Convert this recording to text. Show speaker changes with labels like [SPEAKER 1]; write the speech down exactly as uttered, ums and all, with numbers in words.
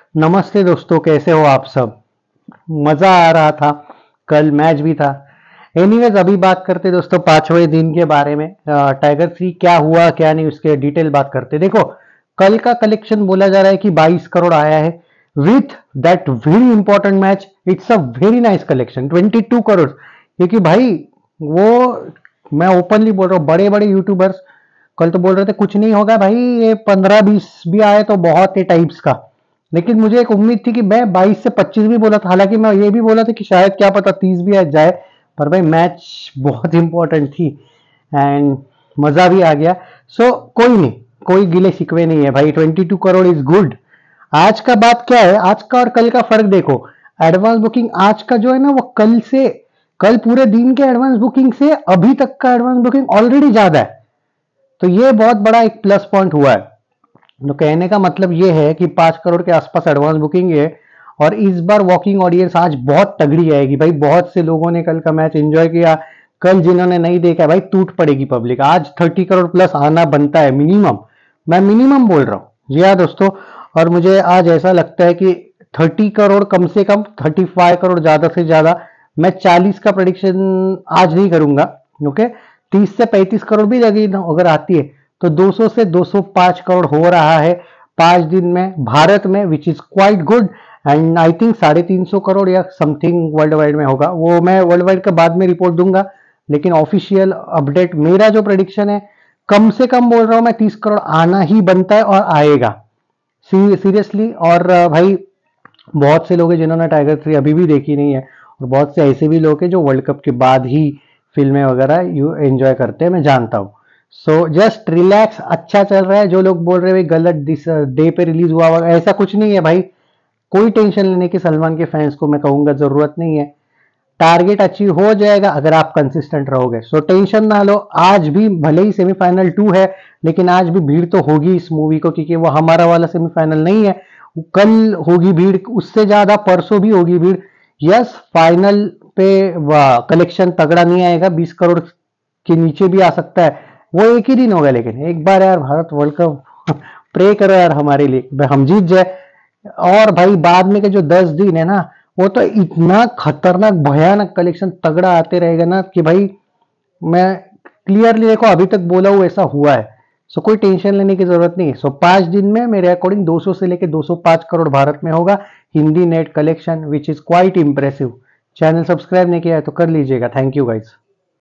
[SPEAKER 1] नमस्ते दोस्तों, कैसे हो आप सब। मजा आ रहा था, कल मैच भी था। एनीवेज अभी बात करते दोस्तों पांचवें दिन के बारे में। अ, टाइगर थ्री क्या हुआ क्या नहीं उसके डिटेल बात करते। देखो, कल का कलेक्शन बोला जा रहा है कि बाईस करोड़ आया है with that very important match. It's a very nice collection, बाईस करोड़। क्योंकि भाई वो, मैं ओपनली बोल रहा हूँ, बड़े बड़े यूट्यूबर्स कल तो बोल रहे थे कुछ नहीं होगा भाई, ये पंद्रह बीस भी आए तो बहुत ही टाइप्स का। लेकिन मुझे एक उम्मीद थी कि मैं बाईस से पच्चीस भी बोला था, हालांकि मैं ये भी बोला था कि शायद क्या पता तीस भी आ जाए। पर भाई मैच बहुत इंपॉर्टेंट थी एंड मजा भी आ गया। सो so, कोई नहीं, कोई गिले शिकवे नहीं है भाई। बाईस करोड़ इज गुड। आज का बात क्या है, आज का और कल का फर्क देखो। एडवांस बुकिंग आज का जो है ना, वो कल से, कल पूरे दिन के एडवांस बुकिंग से अभी तक का एडवांस बुकिंग ऑलरेडी ज्यादा है। तो ये बहुत बड़ा एक प्लस पॉइंट हुआ है। तो कहने का मतलब ये है कि पांच करोड़ के आसपास एडवांस बुकिंग है। और इस बार वॉकिंग ऑडियंस आज बहुत तगड़ी आएगी भाई। बहुत से लोगों ने कल का मैच एंजॉय किया। कल जिन्होंने नहीं देखा भाई, टूट पड़ेगी पब्लिक। आज तीस करोड़ प्लस आना बनता है मिनिमम। मैं मिनिमम बोल रहा हूं जी हाँ दोस्तों। और मुझे आज ऐसा लगता है कि तीस करोड़ कम से कम, पैंतीस करोड़ ज्यादा से ज्यादा। मैं चालीस का प्रेडिक्शन आज नहीं करूंगा। ओके, तीस से पैंतीस करोड़ भी लगी अगर आती है तो दो सौ से दो सौ पाँच करोड़ हो रहा है पांच दिन में भारत में, which is quite good. And I think साढ़े तीन सौ करोड़ या समथिंग वर्ल्ड वाइड में होगा। वो मैं वर्ल्ड वाइड का बाद में रिपोर्ट दूंगा, लेकिन ऑफिशियल अपडेट मेरा जो प्रेडिक्शन है, कम से कम बोल रहा हूं मैं, तीस करोड़ आना ही बनता है और आएगा सीरियसली। और भाई बहुत से लोग हैं जिन्होंने टाइगर थ्री अभी भी देखी नहीं है, और बहुत से ऐसे भी लोग हैं जो वर्ल्ड कप के बाद ही फिल्में वगैरह यू एंजॉय करते हैं, मैं जानता हूँ। सो जस्ट रिलैक्स, अच्छा चल रहा है। जो लोग बोल रहे हैं गलत दिस डे पे रिलीज हुआ हुआ, ऐसा कुछ नहीं है भाई। कोई टेंशन लेने की सलमान के फैंस को मैं कहूंगा जरूरत नहीं है। टारगेट अचीव हो जाएगा अगर आप कंसिस्टेंट रहोगे। सो टेंशन ना लो। आज भी भले ही सेमीफाइनल टू है, लेकिन आज भी भीड़ तो होगी इस मूवी को, क्योंकि वो हमारा वाला सेमीफाइनल नहीं है। कल होगी भीड़, उससे ज्यादा परसों भी होगी भीड़। यस, फाइनल पे कलेक्शन तगड़ा नहीं आएगा, बीस करोड़ के नीचे भी आ सकता है। वो एक ही दिन होगा, लेकिन एक बार यार भारत वर्ल्ड कप प्रे करो यार हमारे लिए, हम जीत जाए। और भाई बाद में के जो दस दिन है ना, वो तो इतना खतरनाक भयानक कलेक्शन तगड़ा आते रहेगा ना कि भाई, मैं क्लियरली देखो अभी तक बोला हूं ऐसा हुआ है। सो कोई टेंशन लेने की जरूरत नहीं है। सो पांच दिन में मेरे अकॉर्डिंग दो सौ से लेके दो सौ पाँच करोड़ भारत में होगा Hindi net collection, which is quite impressive. Channel subscribe नहीं किया है तो कर लीजिएगा। Thank you guys.